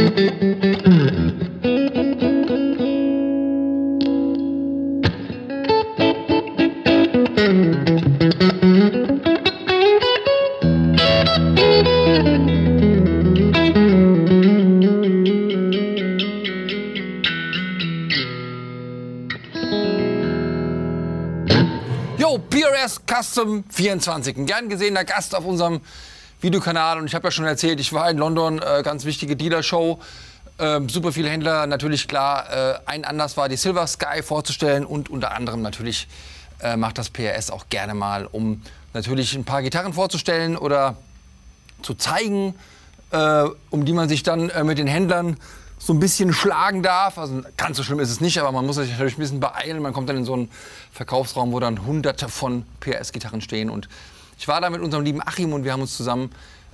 PRS Custom 24, ein gern gesehener Gast auf unserem Videokanal. Und ich habe ja schon erzählt, ich war in London, ganz wichtige Dealer-Show. Super viele Händler, natürlich klar. Ein Anlass war, die Silver Sky vorzustellen. Und unter anderem natürlich macht das PRS auch gerne mal, um natürlich ein paar Gitarren vorzustellen oder zu zeigen, um die man sich dann mit den Händlern so ein bisschen schlagen darf. Also ganz so schlimm ist es nicht, aber man muss sich natürlich ein bisschen beeilen. Man kommt dann in so einen Verkaufsraum, wo dann hunderte von PRS-Gitarren stehen. Und ich war da mit unserem lieben Achim und wir haben uns zusammen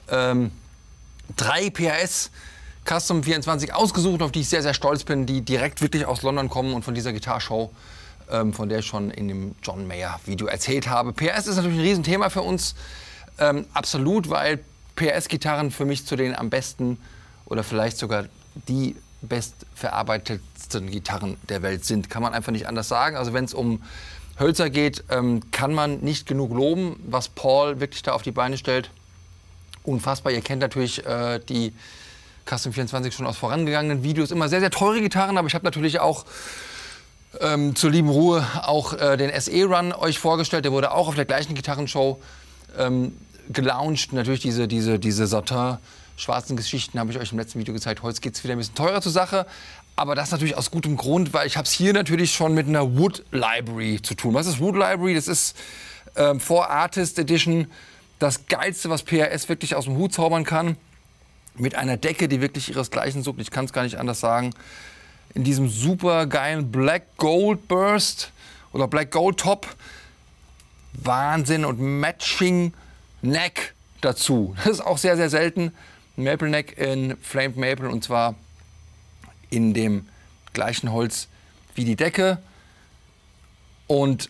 3 PRS Custom 24 ausgesucht, auf die ich sehr, sehr stolz bin, die direkt wirklich aus London kommen und von dieser Gitarrshow, von der ich schon in dem John Mayer Video erzählt habe. PRS ist natürlich ein Riesenthema für uns, absolut, weil PRS-Gitarren für mich zu den am besten oder vielleicht sogar die bestverarbeitetsten Gitarren der Welt sind. Kann man einfach nicht anders sagen. Also wenn es um Hölzer geht, kann man nicht genug loben, was Paul wirklich da auf die Beine stellt. Unfassbar. Ihr kennt natürlich die Custom 24 schon aus vorangegangenen Videos. Immer sehr, sehr teure Gitarren, aber ich habe natürlich auch zur lieben Ruhe auch den SE-Run euch vorgestellt. Der wurde auch auf der gleichen Gitarrenshow gelauncht. Natürlich diese Satin schwarzen Geschichten habe ich euch im letzten Video gezeigt. Heute geht es wieder ein bisschen teurer zur Sache. Aber das natürlich aus gutem Grund, weil ich habe es hier natürlich schon mit einer Wood Library zu tun. Was ist Wood Library? Das ist For Artist Edition das Geilste, was PRS wirklich aus dem Hut zaubern kann. Mit einer Decke, die wirklich ihresgleichen sucht. Ich kann es gar nicht anders sagen. In diesem super geilen Black Gold Burst oder Black Gold Top. Wahnsinn, und Matching Neck dazu. Das ist auch sehr, sehr selten. Maple Neck in Flamed Maple, und zwar in dem gleichen Holz wie die Decke. Und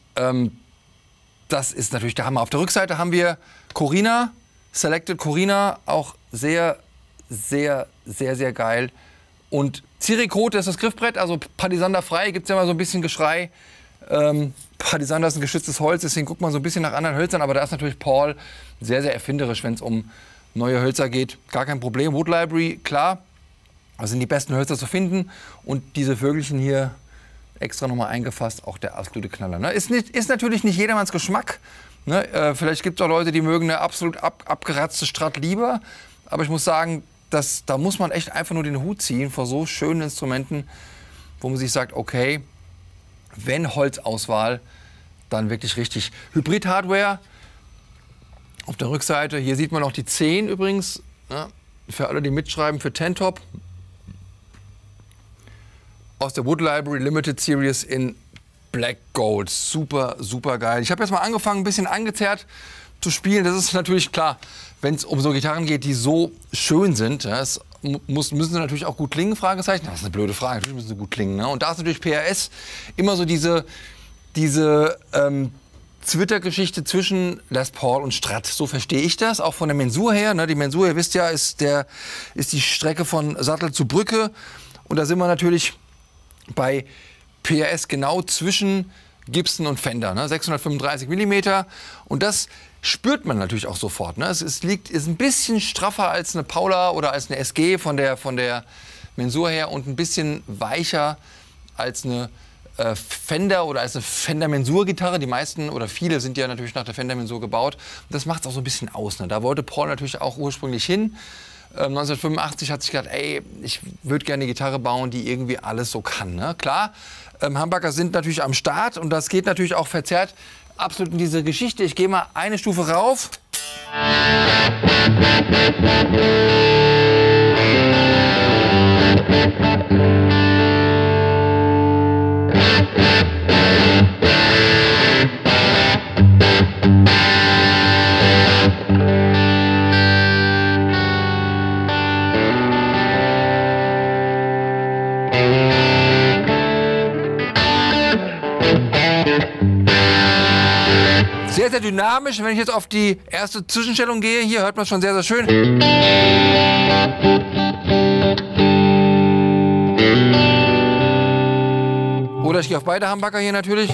das ist natürlich der Hammer. Auf der Rückseite haben wir Corina, Selected Corina, auch sehr, sehr, sehr, sehr geil. Und Ziricote ist das Griffbrett, also Palisander frei, gibt es ja immer so ein bisschen Geschrei. Palisander ist ein geschütztes Holz, deswegen guckt man so ein bisschen nach anderen Hölzern, aber da ist natürlich Paul sehr, sehr erfinderisch, wenn es um neue Hölzer geht. Gar kein Problem. Wood Library, klar, da sind die besten Hölzer zu finden. Und diese Vögelchen hier extra nochmal eingefasst, auch der absolute Knaller. Ne? Ist natürlich nicht jedermanns Geschmack. Ne? Vielleicht gibt es auch Leute, die mögen eine absolut abgeratzte Strat lieber. Aber ich muss sagen, da muss man echt einfach nur den Hut ziehen vor so schönen Instrumenten, wo man sich sagt, okay, wenn Holzauswahl, dann wirklich richtig. Hybrid-Hardware auf der Rückseite. Hier sieht man auch die 10 übrigens. Ja, für alle, die mitschreiben, für Tentop. Aus der Wood Library Limited Series in Black Gold. Super, super geil. Ich habe jetzt mal angefangen, ein bisschen angezerrt zu spielen. Das ist natürlich klar, wenn es um so Gitarren geht, die so schön sind. Ja, müssen sie natürlich auch gut klingen, Fragezeichen. Das ist eine blöde Frage, natürlich müssen sie gut klingen. Ne? Und da ist natürlich PRS immer so diese Zwittergeschichte zwischen Les Paul und Strat. So verstehe ich das, auch von der Mensur her. Ne? Die Mensur, ihr wisst ja, ist die Strecke von Sattel zu Brücke. Und da sind wir natürlich bei PRS genau zwischen Gibson und Fender, ne? 635 mm. Und das spürt man natürlich auch sofort. Ne? Es ist ein bisschen straffer als eine Paula oder als eine SG von der Mensur her und ein bisschen weicher als eine Fender oder als eine Fender-Mensur-Gitarre. Die meisten oder viele sind ja natürlich nach der Fender-Mensur gebaut. Und das macht es auch so ein bisschen aus. Ne? Da wollte Paul natürlich auch ursprünglich hin. 1985 hat sich gedacht, ey, ich würde gerne eine Gitarre bauen, die irgendwie alles so kann. Ne? Klar, Humbucker sind natürlich am Start und das geht natürlich auch verzerrt absolut in diese Geschichte. Ich gehe mal eine Stufe rauf. Sehr, sehr dynamisch. Wenn ich jetzt auf die erste Zwischenstellung gehe, hier hört man schon sehr, sehr schön. Oder ich gehe auf beide Humbucker hier natürlich.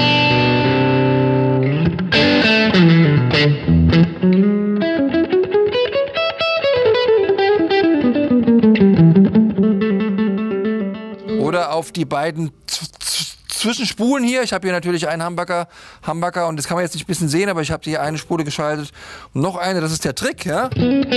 Oder auf die beiden Zwischenspulen hier. Ich habe hier natürlich einen Humbucker und das kann man jetzt nicht ein bisschen sehen, aber ich habe hier eine Spule geschaltet und noch eine, das ist der Trick, ja.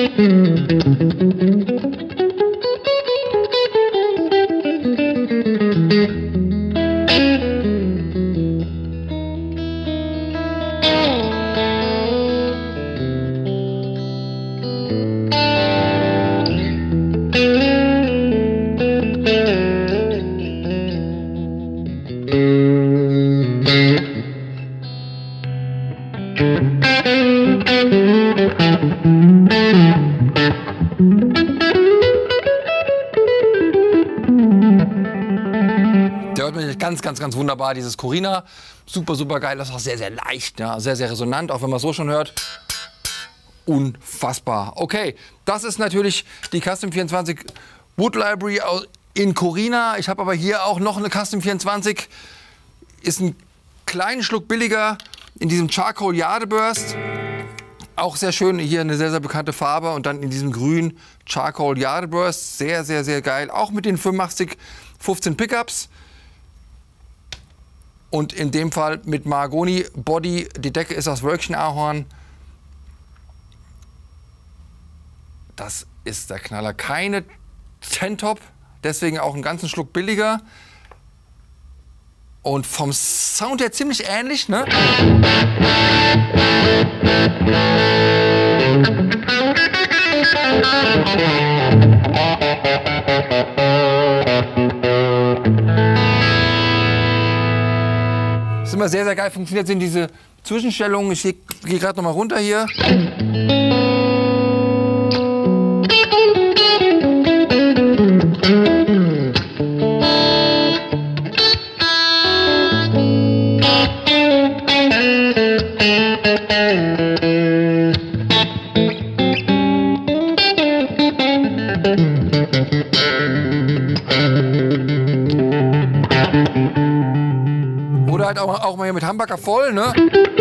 Der hört man ganz wunderbar, dieses Corina. Super, super geil. Das ist auch sehr, sehr leicht, ja? Sehr, sehr resonant, auch wenn man es so schon hört. Unfassbar. Okay, das ist natürlich die Custom 24 Wood Library in Corina. Ich habe aber hier auch noch eine Custom 24. Ist ein kleinen Schluck billiger in diesem Charcoal Yardburst. Auch sehr schön, hier eine sehr, sehr bekannte Farbe und dann in diesem grün Charcoal Yardburst. Sehr, sehr, sehr geil. Auch mit den 85 15 Pickups. Und in dem Fall mit Mahagoni Body. Die Decke ist aus Wölkchen-Ahorn. Das ist der Knaller. Keine Ten-Top, deswegen auch einen ganzen Schluck billiger. Und vom Sound her ziemlich ähnlich, ne? Ist immer sehr, sehr geil. Funktioniert sind diese Zwischenstellungen. Ich gehe gerade noch mal runter hier. Oder halt auch mal hier mit Humbucker voll, ne?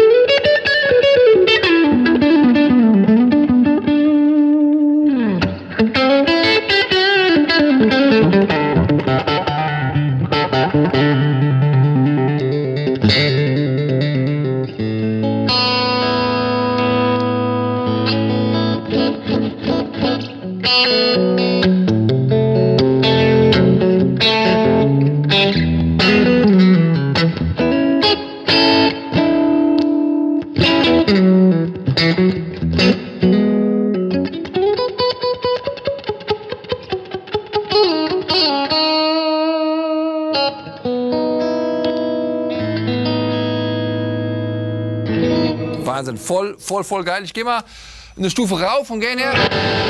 Wahnsinn, voll geil. Ich gehe mal eine Stufe rauf und gehen her.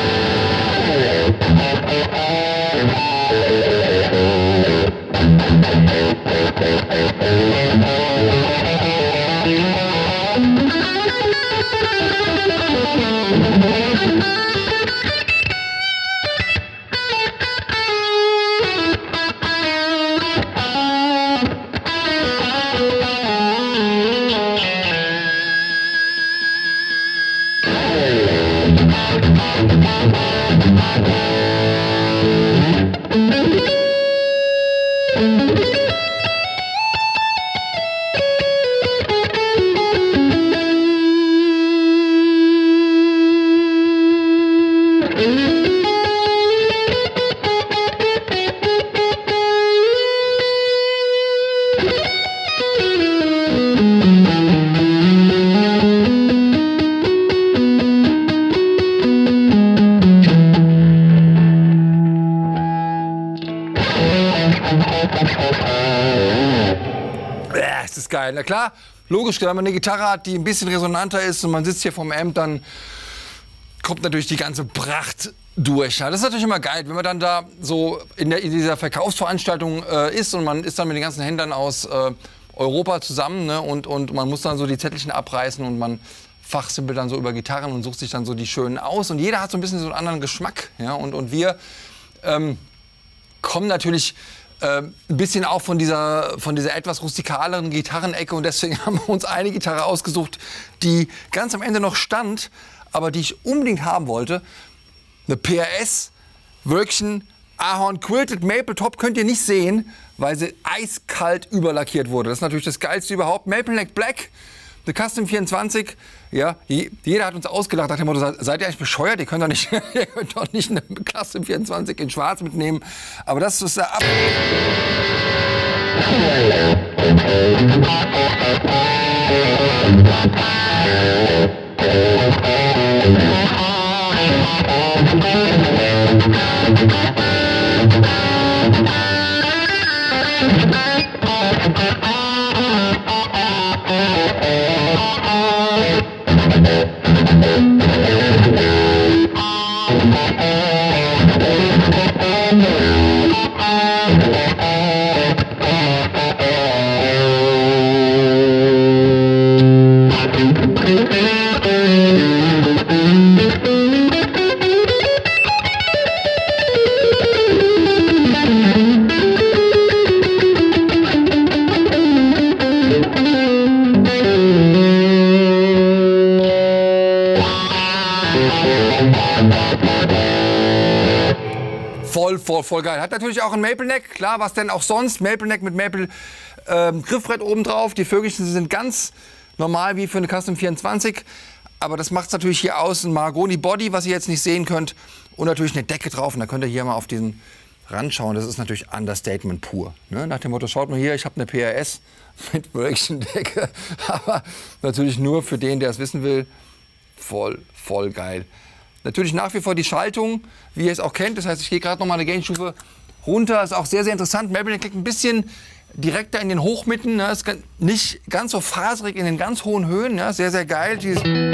Das ist geil. Na klar, logisch, wenn man eine Gitarre hat, die ein bisschen resonanter ist und man sitzt hier vorm Amp, dann kommt natürlich die ganze Pracht durch. Ja, das ist natürlich immer geil, wenn man dann da so in dieser Verkaufsveranstaltung ist und man ist dann mit den ganzen Händlern aus Europa zusammen, ne, und man muss dann so die Zettelchen abreißen und man fachsimpelt dann so über Gitarren und sucht sich dann so die schönen aus und jeder hat so ein bisschen so einen anderen Geschmack. Ja, und wir kommen natürlich Ein bisschen auch von dieser etwas rustikaleren Gitarrenecke. Und deswegen haben wir uns eine Gitarre ausgesucht, die ganz am Ende noch stand, aber die ich unbedingt haben wollte. Eine PRS Wölkchen Ahorn Quilted Maple Top könnt ihr nicht sehen, weil sie eiskalt überlackiert wurde. Das ist natürlich das Geilste überhaupt. Maple Neck Black, The Custom 24. Ja, jeder hat uns ausgelacht nach dem Motto, seid ihr eigentlich bescheuert? Ihr könnt doch nicht, ihr könnt doch nicht eine Custom 24 in Schwarz mitnehmen. Aber das ist der voll geil. Hat natürlich auch ein Maple Neck, klar, was denn auch sonst. Maple Neck mit Maple Griffbrett oben drauf. Die Vögelchen sind ganz normal wie für eine Custom 24. Aber das macht es natürlich hier aus. Ein Mahagoni Body, was ihr jetzt nicht sehen könnt. Und natürlich eine Decke drauf. Und da könnt ihr hier mal auf diesen Rand schauen. Das ist natürlich Understatement pur. Ne? Nach dem Motto, schaut mal hier, ich habe eine PRS mit Wölkchendecke. Aber natürlich nur für den, der es wissen will. Voll geil. Natürlich nach wie vor die Schaltung, wie ihr es auch kennt. Das heißt, ich gehe gerade noch mal eine Gainstufe runter. Ist auch sehr interessant. Maple Neck liegt ein bisschen direkter in den Hochmitten. Ne? Ist nicht ganz so faserig in den ganz hohen Höhen. Ja? Sehr geil.